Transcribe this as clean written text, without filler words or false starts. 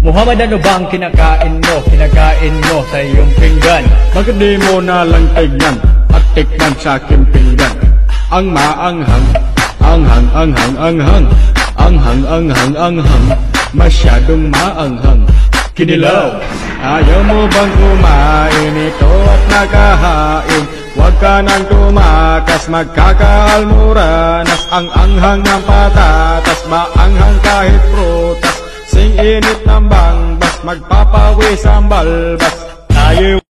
Muhammad, ano ba ang kinakain mo? Kinakain mo sa iyong pinggan. Bakit di mo na lang tignan at tikman sa aking pinggan? Ang maanghang, anghang, anghang, anghang, anghang, anghang, anghang, masyadong maanghang. Kinilaw, ayaw mo bang kumain ito at nakahain? Huwag ka nang tumakas, magkakaalmuranas. Ang anghang ng patatas, maanghang kahit prutas. Sing init ng bangbas, magpapawis ang balbas. Tayo